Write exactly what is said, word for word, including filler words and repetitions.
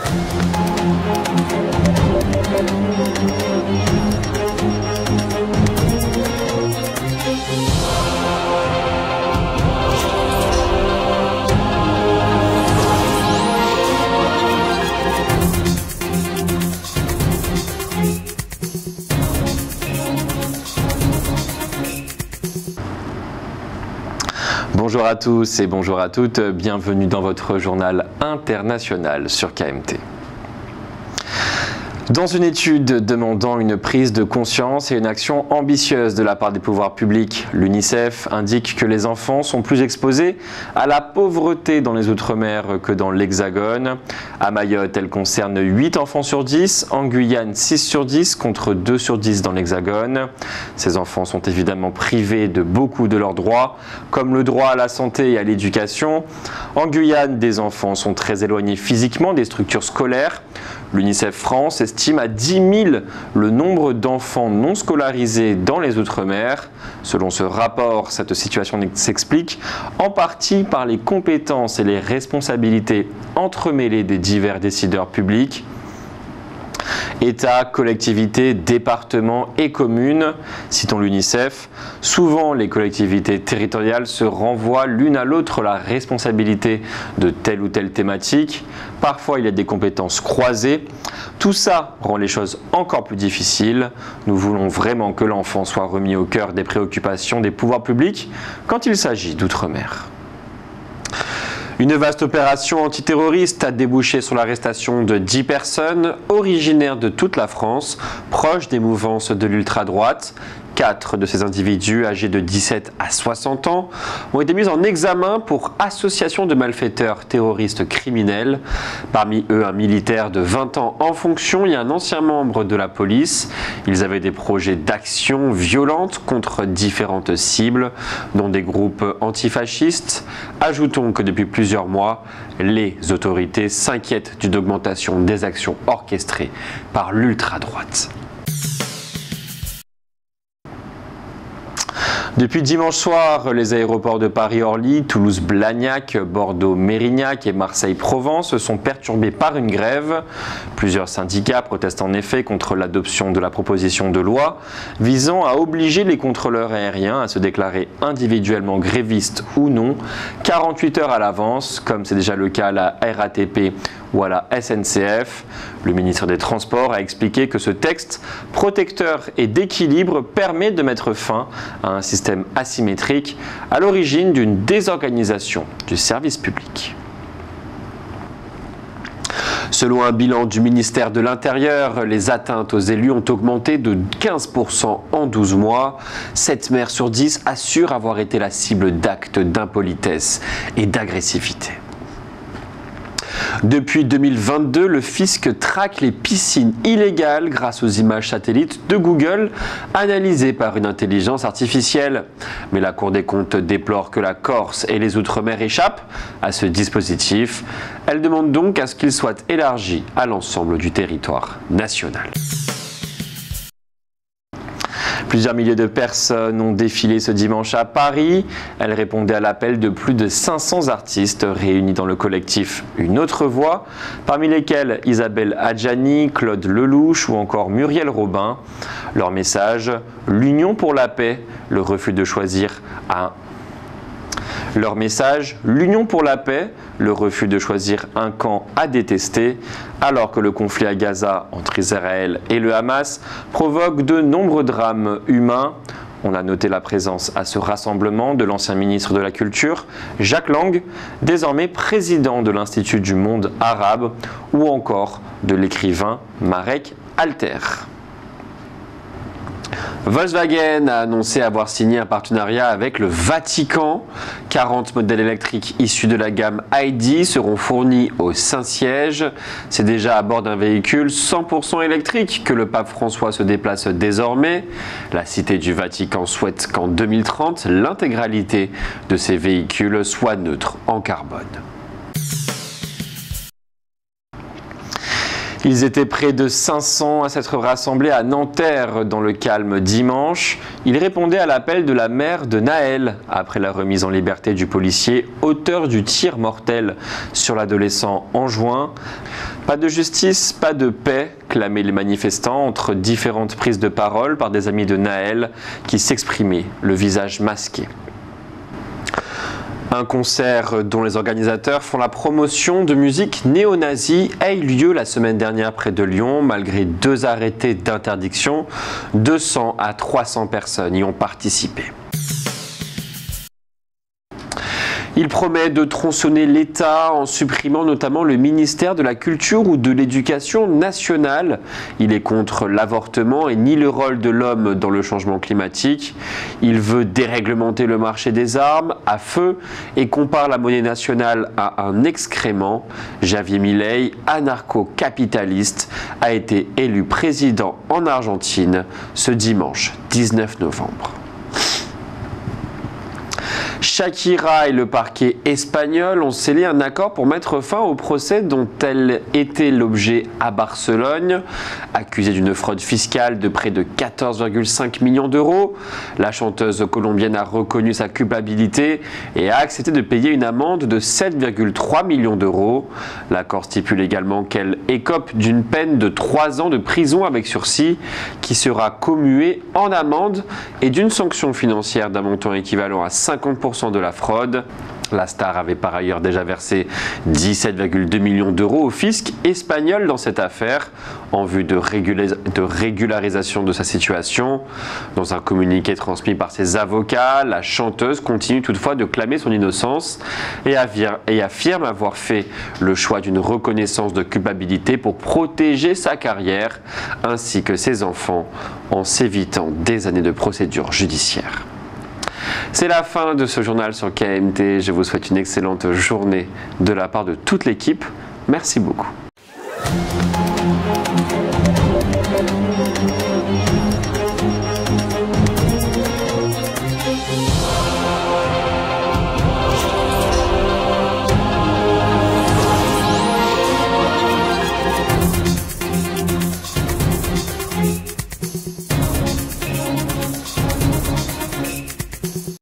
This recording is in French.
Bonjour à tous et bonjour à toutes, bienvenue dans votre journal international sur K M T. Dans une étude demandant une prise de conscience et une action ambitieuse de la part des pouvoirs publics, l'UNICEF indique que les enfants sont plus exposés à la pauvreté dans les Outre-mer que dans l'Hexagone. À Mayotte, elle concerne huit enfants sur dix, en Guyane six sur dix contre deux sur dix dans l'Hexagone. Ces enfants sont évidemment privés de beaucoup de leurs droits, comme le droit à la santé et à l'éducation. En Guyane, des enfants sont très éloignés physiquement des structures scolaires. L'UNICEF France estime à dix mille le nombre d'enfants non scolarisés dans les Outre-mer. Selon ce rapport, cette situation s'explique en partie par les compétences et les responsabilités entremêlées des divers décideurs publics. État, collectivités, départements et communes, citons l'UNICEF, souvent les collectivités territoriales se renvoient l'une à l'autre la responsabilité de telle ou telle thématique. Parfois, il y a des compétences croisées. Tout ça rend les choses encore plus difficiles. Nous voulons vraiment que l'enfant soit remis au cœur des préoccupations des pouvoirs publics quand il s'agit d'outre-mer. Une vaste opération antiterroriste a débouché sur l'arrestation de dix personnes originaires de toute la France, proches des mouvances de l'ultra-droite. Quatre de ces individus, âgés de dix-sept à soixante ans, ont été mis en examen pour association de malfaiteurs terroristes criminels. Parmi eux, un militaire de vingt ans en fonction et un ancien membre de la police. Ils avaient des projets d'action violente contre différentes cibles, dont des groupes antifascistes. Ajoutons que depuis plusieurs mois, les autorités s'inquiètent d'une augmentation des actions orchestrées par l'ultra-droite. Depuis dimanche soir, les aéroports de Paris-Orly, Toulouse-Blagnac, Bordeaux-Mérignac et Marseille-Provence sont perturbés par une grève. Plusieurs syndicats protestent en effet contre l'adoption de la proposition de loi visant à obliger les contrôleurs aériens à se déclarer individuellement grévistes ou non, quarante-huit heures à l'avance, comme c'est déjà le cas à la R A T P ou à la S N C F. Le ministre des Transports a expliqué que ce texte protecteur et d'équilibre permet de mettre fin à un système asymétrique à l'origine d'une désorganisation du service public. Selon un bilan du ministère de l'Intérieur, les atteintes aux élus ont augmenté de quinze pour cent en douze mois. sept maires sur dix assurent avoir été la cible d'actes d'impolitesse et d'agressivité. Depuis deux mille vingt-deux, le fisc traque les piscines illégales grâce aux images satellites de Google analysées par une intelligence artificielle. Mais la Cour des comptes déplore que la Corse et les Outre-mer échappent à ce dispositif. Elle demande donc à ce qu'il soit élargi à l'ensemble du territoire national. Plusieurs milliers de personnes ont défilé ce dimanche à Paris. Elles répondaient à l'appel de plus de cinq cents artistes réunis dans le collectif Une autre voix, parmi lesquels Isabelle Adjani, Claude Lelouch ou encore Muriel Robin. Leur message, l'union pour la paix, le refus de choisir un Leur message, l'union pour la paix, le refus de choisir un camp à détester, alors que le conflit à Gaza entre Israël et le Hamas provoque de nombreux drames humains. On a noté la présence à ce rassemblement de l'ancien ministre de la Culture, Jacques Lang, désormais président de l'Institut du monde arabe, ou encore de l'écrivain Marek Alter. Volkswagen a annoncé avoir signé un partenariat avec le Vatican. quarante modèles électriques issus de la gamme I D seront fournis au Saint-Siège. C'est déjà à bord d'un véhicule cent pour cent électrique que le pape François se déplace désormais. La Cité du Vatican souhaite qu'en deux mille trente, l'intégralité de ces véhicules soit neutre en carbone. Ils étaient près de cinq cents à s'être rassemblés à Nanterre dans le calme dimanche. Ils répondaient à l'appel de la mère de Naël après la remise en liberté du policier auteur du tir mortel sur l'adolescent en juin. Pas de justice, pas de paix, clamaient les manifestants entre différentes prises de parole par des amis de Nahel qui s'exprimaient, le visage masqué. Un concert dont les organisateurs font la promotion de musique néo-nazie a eu lieu la semaine dernière près de Lyon. Malgré deux arrêtés d'interdiction, deux cents à trois cents personnes y ont participé. Il promet de tronçonner l'État en supprimant notamment le ministère de la Culture ou de l'Éducation nationale. Il est contre l'avortement et nie le rôle de l'homme dans le changement climatique. Il veut déréglementer le marché des armes à feu et compare la monnaie nationale à un excrément. Javier Milei, anarcho-capitaliste, a été élu président en Argentine ce dimanche dix-neuf novembre. Shakira et le parquet espagnol ont scellé un accord pour mettre fin au procès dont elle était l'objet à Barcelone. Accusée d'une fraude fiscale de près de quatorze virgule cinq millions d'euros, la chanteuse colombienne a reconnu sa culpabilité et a accepté de payer une amende de sept virgule trois millions d'euros. L'accord stipule également qu'elle écope d'une peine de trois ans de prison avec sursis qui sera commuée en amende et d'une sanction financière d'un montant équivalent à cinquante pour cent de la fraude. La star avait par ailleurs déjà versé dix-sept virgule deux millions d'euros au fisc espagnol dans cette affaire en vue de, régula- de régularisation de sa situation. Dans un communiqué transmis par ses avocats, la chanteuse continue toutefois de clamer son innocence et, avir- et affirme avoir fait le choix d'une reconnaissance de culpabilité pour protéger sa carrière ainsi que ses enfants en s'évitant des années de procédure judiciaire. C'est la fin de ce journal sur K M T. Je vous souhaite une excellente journée de la part de toute l'équipe. Merci beaucoup.